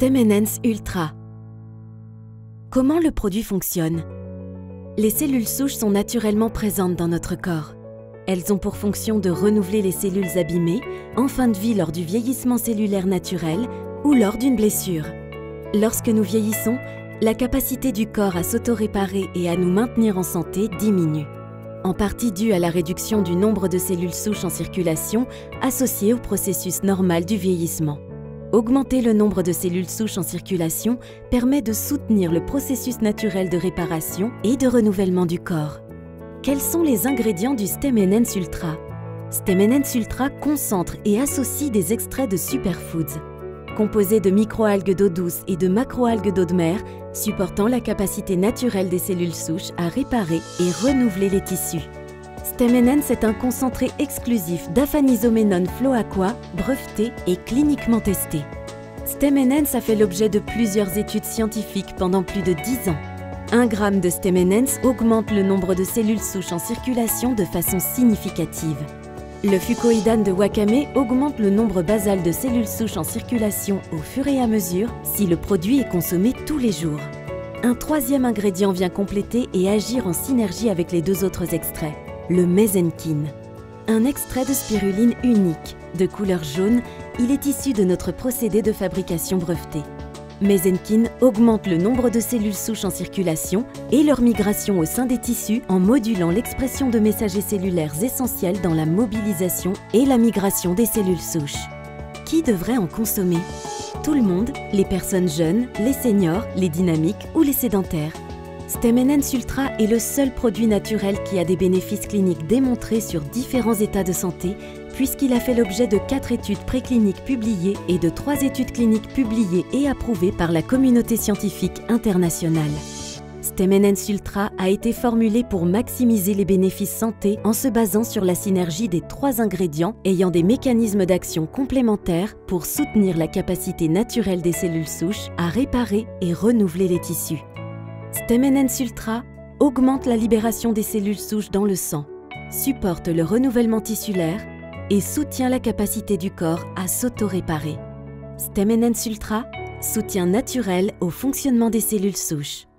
StemNense Ultra. Comment le produit fonctionne? Les cellules souches sont naturellement présentes dans notre corps. Elles ont pour fonction de renouveler les cellules abîmées en fin de vie lors du vieillissement cellulaire naturel ou lors d'une blessure. Lorsque nous vieillissons, la capacité du corps à s'auto-réparer et à nous maintenir en santé diminue, en partie due à la réduction du nombre de cellules souches en circulation associée au processus normal du vieillissement. Augmenter le nombre de cellules souches en circulation permet de soutenir le processus naturel de réparation et de renouvellement du corps. Quels sont les ingrédients du StemNense Ultra? StemNense Ultra concentre et associe des extraits de superfoods, composés de microalgues d'eau douce et de macroalgues d'eau de mer, supportant la capacité naturelle des cellules souches à réparer et renouveler les tissus. StemNense est un concentré exclusif d'Afanisoménone Flow Aqua, breveté et cliniquement testé. StemNense a fait l'objet de plusieurs études scientifiques pendant plus de 10 ans. 1 gramme de StemNense augmente le nombre de cellules souches en circulation de façon significative. Le fucoïdane de Wakame augmente le nombre basal de cellules souches en circulation au fur et à mesure si le produit est consommé tous les jours. Un 3e ingrédient vient compléter et agir en synergie avec les 2 autres extraits, le Mesenchyme. Un extrait de spiruline unique, de couleur jaune, il est issu de notre procédé de fabrication breveté. Mesenchyme augmente le nombre de cellules souches en circulation et leur migration au sein des tissus en modulant l'expression de messagers cellulaires essentiels dans la mobilisation et la migration des cellules souches. Qui devrait en consommer? Tout le monde, les personnes jeunes, les seniors, les dynamiques ou les sédentaires. StemNense Ultra est le seul produit naturel qui a des bénéfices cliniques démontrés sur différents états de santé, puisqu'il a fait l'objet de 4 études précliniques publiées et de 3 études cliniques publiées et approuvées par la communauté scientifique internationale. StemNense Ultra a été formulé pour maximiser les bénéfices santé en se basant sur la synergie des 3 ingrédients ayant des mécanismes d'action complémentaires pour soutenir la capacité naturelle des cellules souches à réparer et renouveler les tissus. StemNense Ultra augmente la libération des cellules souches dans le sang, supporte le renouvellement tissulaire et soutient la capacité du corps à s'auto-réparer. StemNense Ultra, soutien naturel au fonctionnement des cellules souches.